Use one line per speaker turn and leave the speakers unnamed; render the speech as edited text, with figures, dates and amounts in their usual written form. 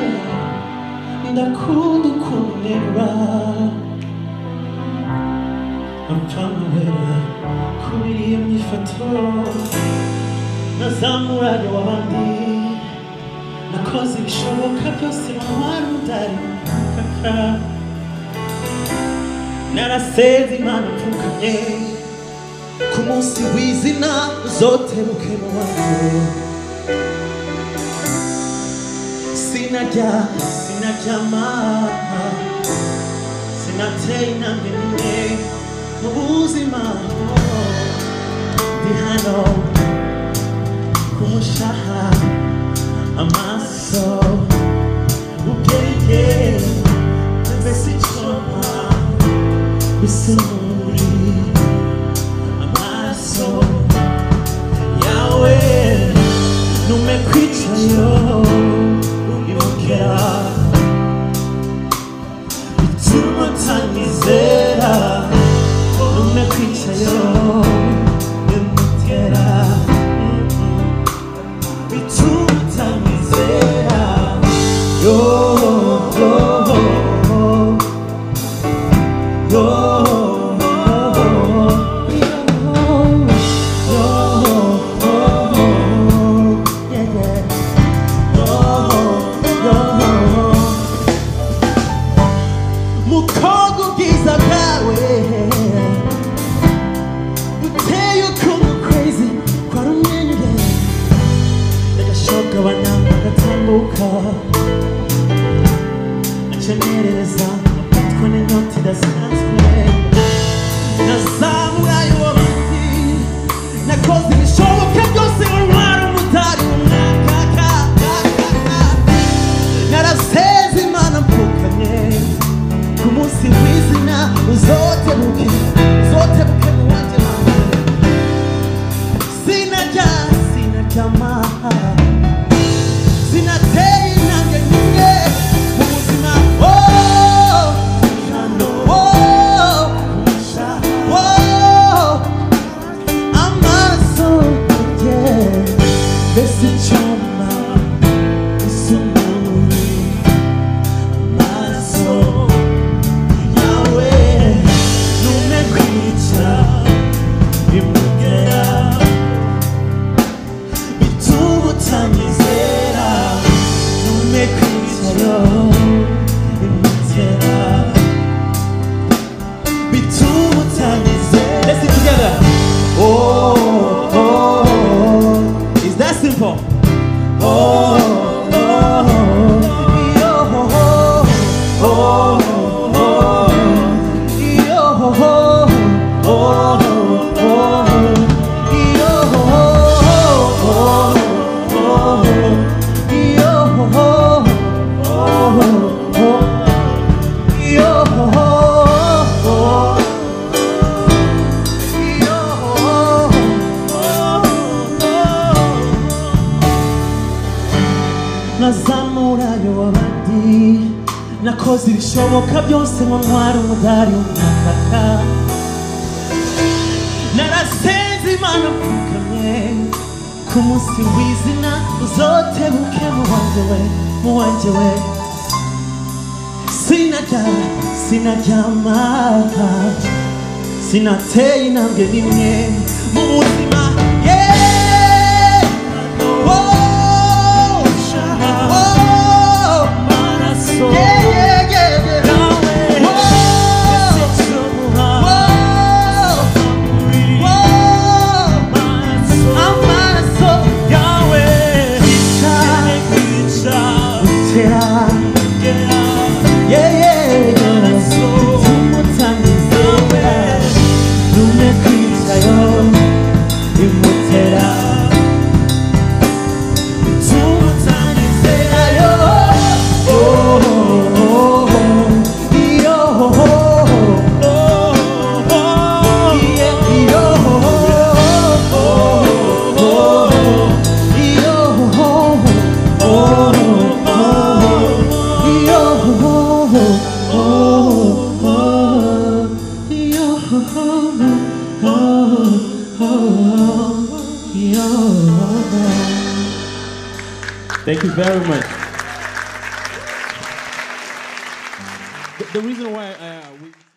ndakunda ukunera ampamwera kubiri iyo myifato nazamuranye w'abandi nakoze ibishoboka byose ntwara umudari kaka naraseze Imana mfukamye ku munsi w'izina uzoteruke mu wanjye sinaryama sinateye intambwe n'imwe mu buzima ndi hano kumushaha amaso ubwenge mbese icoma bisemuri amaso yawe nume kwicayo imukera bituma utanyizera nume kwicayo imukera bituma utanyizera yo Achenereza amatwi n'inoti idasanzwe nazamuye w'abandi nakoze ibishoboka byose ngo ntware umudari w'umwaka naraseze Imana mpfukamye ku munsi w'izina uzotebuke mu wanjye sinaryama sinateye intambwe n'imwe mu buzima amaso yanjye mbese icoma isumuri amaso yawe nume kwica bimugera bituma utanyizera nume kwicayo imutera bituma utanyizera. Let's sing together. Oh, is that simple? nazamurayo w'abandi nakoze ibishoboka byose ngo ntware umudari w'umwaka naraseze Imana mfukamye ku munsi w'izina uzotebuke mu wanjye we sinaryama sinateye intambwe n'imwe mu buzima Thank you very much. The reason why we